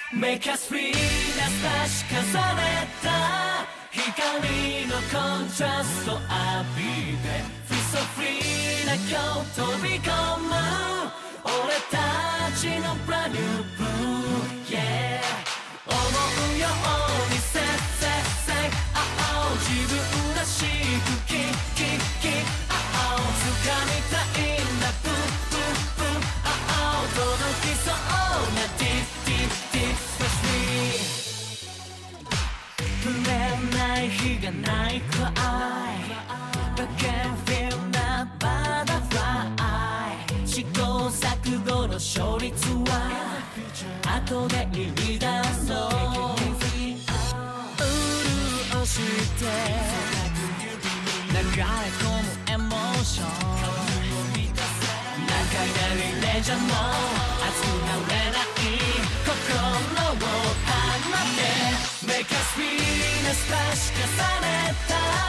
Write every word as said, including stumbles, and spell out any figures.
メカスフリーな差し重ねた光のコントラスト浴びて Feel so free な今日飛び込む俺たちの Brand new blue Yeah 思うように Say say say oh oh 自分らしくキキキ oh oh 掴みたいんだプププ oh oh 届きそうな Deep deep deep Especially 触れない日がないくらい But can feel なバタフライ試行錯誤の勝率は後で言い出そう潤して流れ込むエモーション何回なりレジャーも熱くなれない心を放って Make us feel な差し重ねた